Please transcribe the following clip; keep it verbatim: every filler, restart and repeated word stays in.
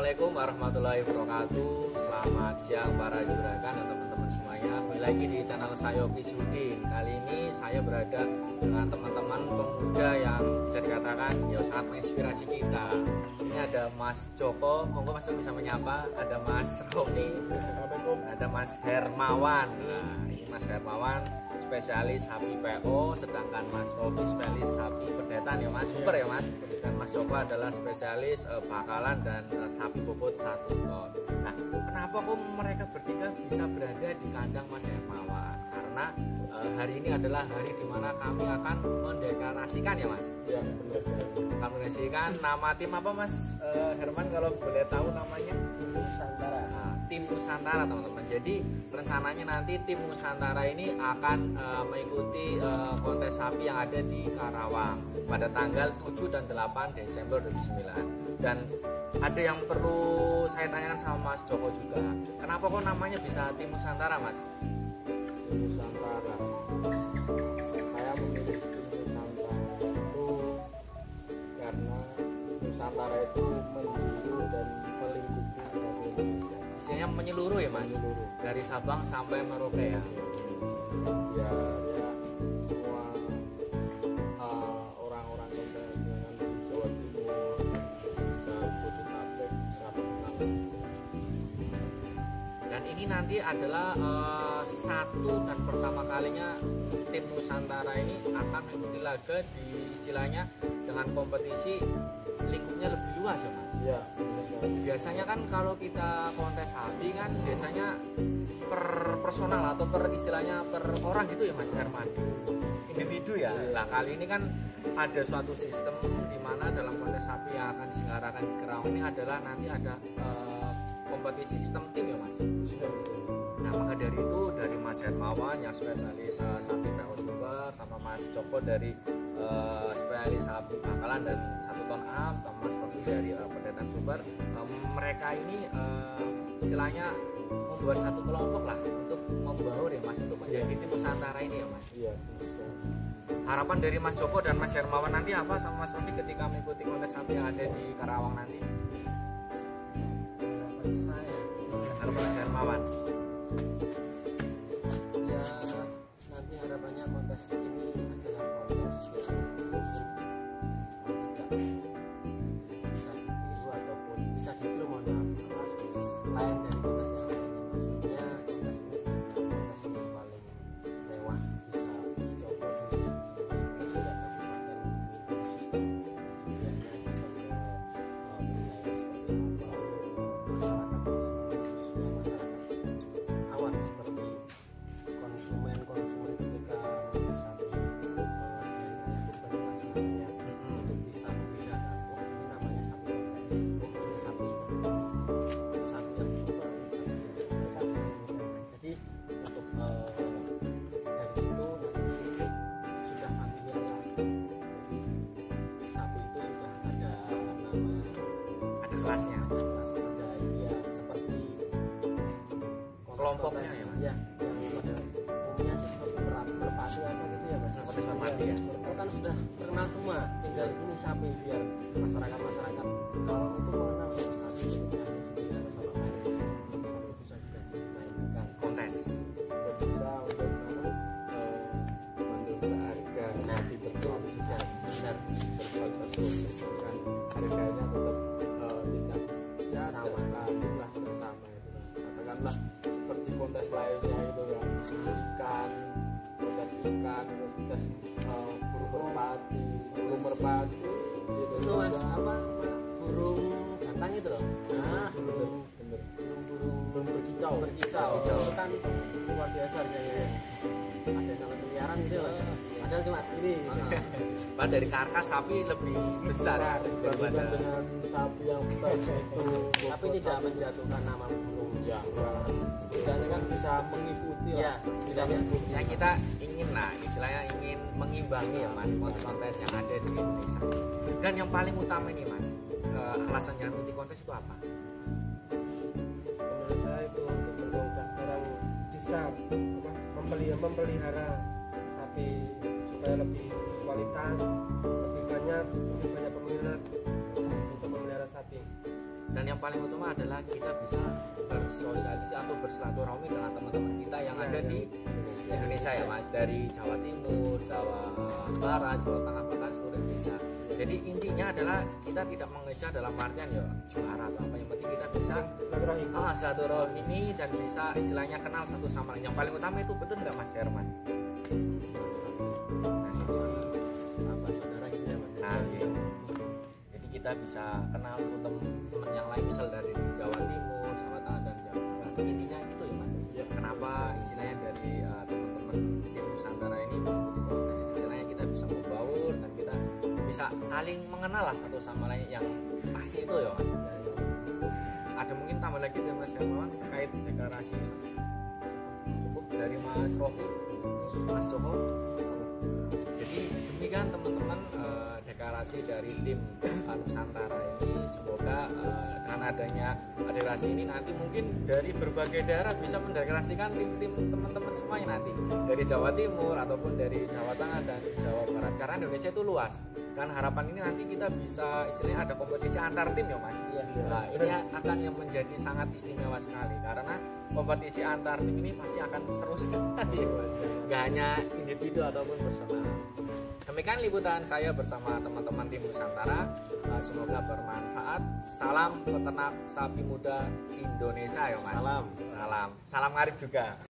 Assalamualaikum warahmatullahi wabarakatuh. Selamat siang para juragan dan teman-teman semuanya. Kembali lagi di channel saya Oki Sudin. Kali ini saya berada dengan teman-teman pemuda yang bisa dikatakan ya sangat menginspirasi kita. Ini ada Mas Joko, monggo Mas bisa menyapa. Ada Mas Rofi, ada Mas Hermawan. Nah, ini Mas Hermawan spesialis sapi P O, sedangkan Mas Rofi spesialis sapi pedetan ya Mas. Super ya Mas. Dan Mas Joko adalah spesialis uh, bakalan dan uh, sapi bobot satu ton. Nah, kenapa kok mereka bertiga bisa berada di kandang Mas Hermawan? Karena uh, hari ini adalah hari dimana kami akan mendeklarasikan ya Mas. Iya, benar sekali. Kami mendeklarasikan nama tim apa Mas uh, Herman kalau boleh tahu namanya? Nusantara. Nah, tim Nusantara teman-teman. Jadi rencananya nanti tim Nusantara ini akan uh, mengikuti uh, kontes sapi yang ada di Karawang pada tanggal tujuh dan delapan Desember dua ribu sembilan. Dan ada yang perlu saya tanyakan sama Mas Joko juga. Kenapa kok namanya bisa tim Nusantara Mas? Tim Nusantara. Saya memilih tim Nusantara itu karena Nusantara itu menjuru dan melingkupi seluruh Indonesia. Istilahnya menyeluruh ya Mas? Menyeluruh. Dari Sabang sampai Merauke ya? Ya, ya semua uh, orang-orang dengan Jawa Timur, Jabodetabek, Sabang. Dan ini nanti adalah uh, satu dan pertama kalinya tim Nusantara ini akan mengikuti laga di istilahnya dengan kompetisi lingkupnya lebih luas ya Mas? Ya, Biasanya kan kalau kita kontes sapi kan biasanya per personal atau per istilahnya per orang gitu ya Mas Herman, individu ya. Nah kali ini kan ada suatu sistem di mana dalam kontes sapi yang akan diselenggarakan di Karawang ini adalah nanti ada uh, kompetisi sistem tim ya Mas. Nah maka dari itu dari Mas Hermawan yang spesialis uh, sapi P O juga, sama Mas Joko dari uh, spesialis sapi bakalan dan satu ton am, sama Mas Rofi dari uh, pedetan super. Um, mereka ini uh, istilahnya membuat satu kelompok lah untuk membaur ya Mas, untuk menjadi tim Nusantara ini ya Mas. Iya, Harapan dari Mas Joko dan Mas Hermawan nanti apa sama Mas Rofi ketika mengikuti kontes sapi yang ada di Karawang nanti? harapan saya, Harapan Mas Hermawan. ya nanti harapannya kontes ini adalah kontes yang mungkin tidak bisa ditiru ataupun bisa ditiru mohon maaf lain dari kontes yang lain. Maksudnya kontes ini kontes yang paling mewah bisa dicoba dari kontes tidak kabupaten sistem pilihannya sistem uh, wilayah seperti apa, masyarakat khususnya masyarakat awam seperti konsumen-konsumen ketika membeli sapi uh, dari kurban masalahnya untuk bisa membedakan oh ini namanya sapi kontes, oh ini sapi ini sapi yang super, ini sapi yang mereka bisa membedakan. Jadi untuk uh, dari situ nanti sudah familiar lah. Jadi sapi itu sudah ada nama, Ada kelasnya. ada kelas, ada ya seperti Kelompoknya kontes-kontes, ya, Mas? ya yang pada umumnya sih seperti per- merpati apa gitu ya Mas. Kontes merpati ya? Itu kan sudah terkenal semua, tinggal ini sapi biar masyarakat masyarakat awam itu mengenal bahwa sapi itu tidak hanya dipelihara sama merek, sapi bisa juga dimainkan Kontes. dan bisa untuk apa, eh, menurunkan harga sapi berkualitas juga benar berkualitas bagus kan harganya tetap eh, tidak ya Sama. relatif lah tidak sama itu kan. Katakanlah seperti kontes lainnya itu kan ikan, kontes ikan, kontes eh, burung merpati, burung merpati di Itu Mas Indonesia. apa burung gantang itu loh. Nah, bener bener burung-burung belum berkicau berkicau. Itu kan luar biasa harganya. Ada sampai miliaran gitu ya, Mas. Padahal cuma segini. Padahal dari karkas sapi lebih besar dibandingkan daripada dengan sapi yang besar itu Tapi tidak menjatuhkan nama burung. ya setidaknya kan bisa mengikuti Ya, lah bisa setidaknya mengikuti. saya kita ingin lah istilahnya ingin mengimbangi ya Mas kontes-kontes yang ada di Indonesia. Dan yang paling utama ini Mas, eh, alasan jangan ikuti kontes itu apa? Menurut saya itu untuk mendongkrak orang bisa apa, mempelihara, memelihara sapi supaya lebih kualitas, lebih banyak, lebih banyak peminat untuk memelihara sapi. dan yang paling utama adalah kita bisa bersosialisasi atau bersilaturahmi dengan teman-teman kita yang ada di Indonesia, Indonesia ya Mas, dari Jawa Timur, Jawa Barat, Jawa Tengah, bahkan seluruh Indonesia. Jadi intinya adalah kita tidak mengejar dalam artian ya juara atau apa, yang penting kita bisa ah, silaturahmi ini dan bisa istilahnya kenal satu sama lain. Yang paling utama itu, betul nggak Mas Herman? Nah, jadi apa saudara gitu ya Mas. Nah, gitu. Jadi kita bisa kenal satu teman yang lain, misal dari Jawa Timur, Jawa Tengah dan Jawa Barat. Intinya itu ya Mas. Ya, kenapa istilahnya dari uh, teman-teman tim Nusantara ini begitu, istilahnya kita bisa membaur dan kita bisa saling mengenal lah satu sama lain, yang pasti itu ya Mas. Ya, ya. Ada mungkin tambah lagi dari Mas Hermawan terkait deklarasi ini Mas? Cukup dari Mas Rofi, Mas Joko. Jadi demikian teman-teman uh, deklarasi dari tim uh, Nusantara ini. Semoga uh, dengan adanya deklarasi ini nanti mungkin dari berbagai daerah bisa mendeklarasikan tim-tim teman-teman semuanya nanti dari Jawa Timur ataupun dari Jawa Tengah dan Jawa Barat, karena Indonesia itu luas. Dan harapan ini nanti kita bisa istilahnya ada kompetisi antar tim ya Mas. Iya, iya. Nah, ini akan yang menjadi sangat istimewa sekali, karena kompetisi antar tim ini pasti akan seru sekali Mas. Gak hanya individu ataupun personal. Demikian liputan saya bersama teman-teman tim Nusantara. Semoga bermanfaat. Salam peternak sapi muda Indonesia ya Mas. Salam. Salam. Salam ngarip juga.